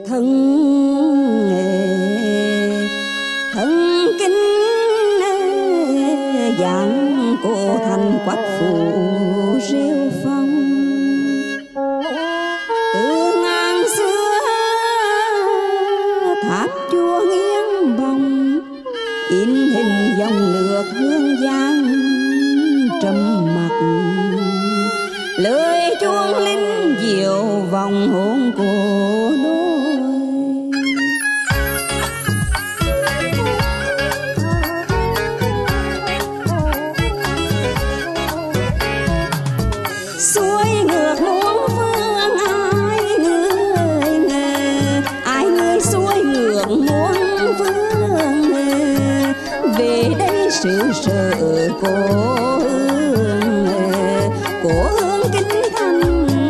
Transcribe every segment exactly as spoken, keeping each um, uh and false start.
thân thân kính dạng cô thành quách phủ rêu phong. Từ ngàn xưa tháp chùa nghiêng bồng, in hình dòng nước hương giang trầm mặc. Lời chuông linh diệu vòng hồn cổ đôi. Xuôi ngược muôn phương ai người ngờ, ai người xuôi ngược muôn phương ngờ. Về đây sự sợ cô hương, cô hương kính thanh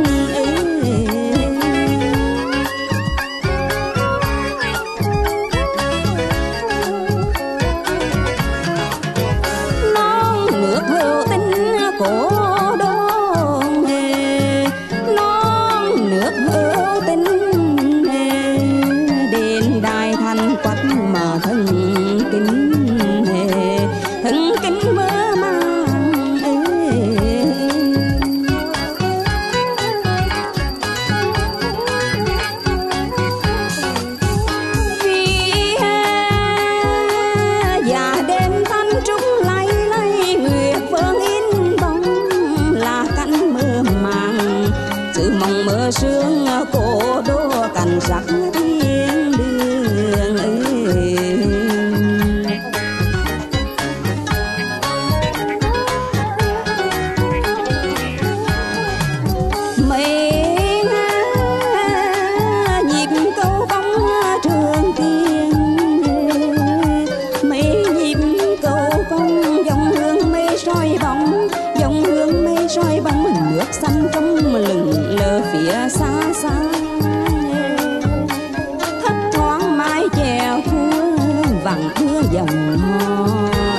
non nước hữu tình cổ đôn, non nước hữu tình đền đài thành quách mà thân kính thân kính mơ màng. Vì già đêm thanh trúc lay lay, nguyệt vương in bóng là cánh mơ màng. Sự mộng mơ sương cổ đô cành sắc thiên đường ấy. Soi bóng nước xanh trong lừng lờ phía xa xa, thấp thoáng mái chèo thua vẳng thưa dòng hò.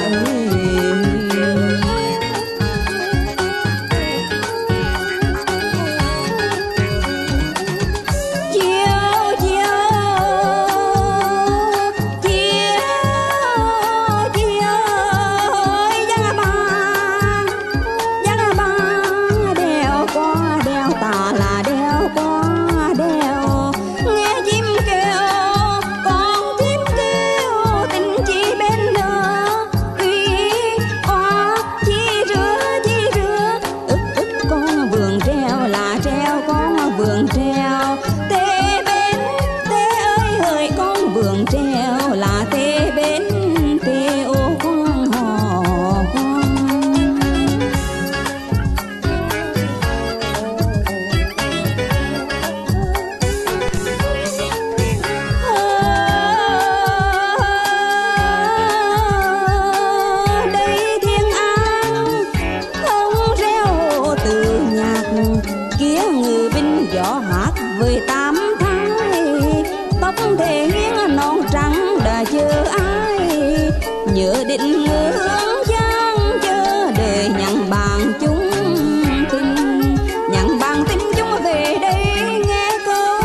Nhớ định hướng giang chờ đời nhận bàn chúng tình, nhận bàn tin chúng về đây nghe câu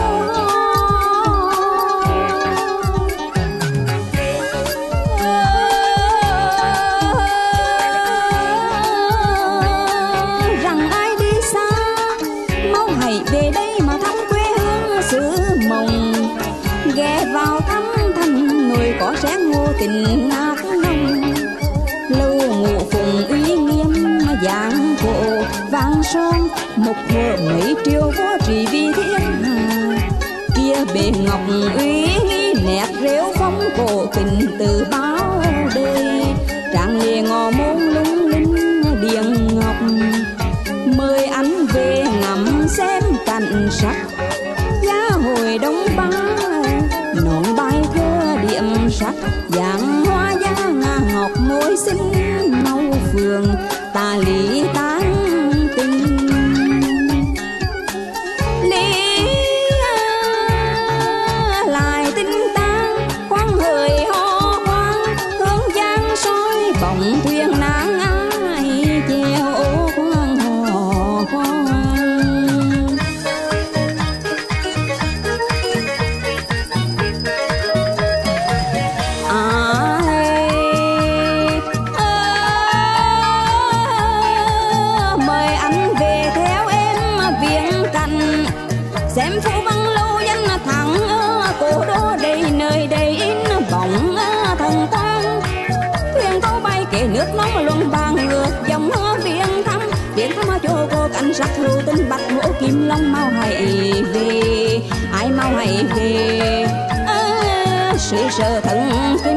rằng ai đi xa mau hãy về đây mà thăm quê hương xứ mộng. Ghé vào thăm thành nồi có sáng ngô tình ngát nồng, lâu ngụ phùng uy nghiêm giang cổ vang son. Một thuở mấy triều vua trị vì thiên hà, kia bề ngọc uy nghi nét rêu phong cổ tình từ bao đời. Tràng lìa ngò môn lung linh điện ngọc, mời anh về ngắm xem cảnh sắc. Giá hồi đông ba nón bài thơ điểm sắc, dạng hoa giá ngà ngọc môi xinh màu phường ta lý tán tình. Lý lại tinh tán khoan hời ho khoan, hương giang soi bóng thuyền nắng ai chèo ô khoan hò khoan. long mau hãy về, ai mau hãy về à, sự sợ thần kinh.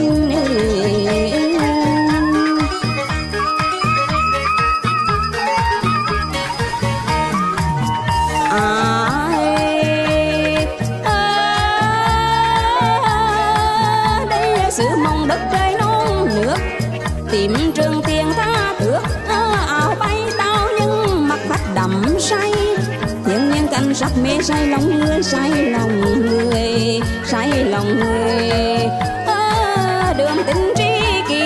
Sự mong đất trời non nước tìm trường tiền tha thước áo bay tao nhưng mặt khách đậm say thiên nhiên cảnh sắc mê say lòng người say lòng người say lòng người à, đường tình tri kỷ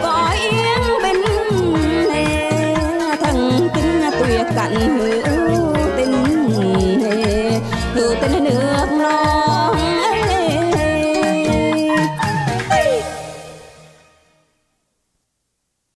cảnh hữu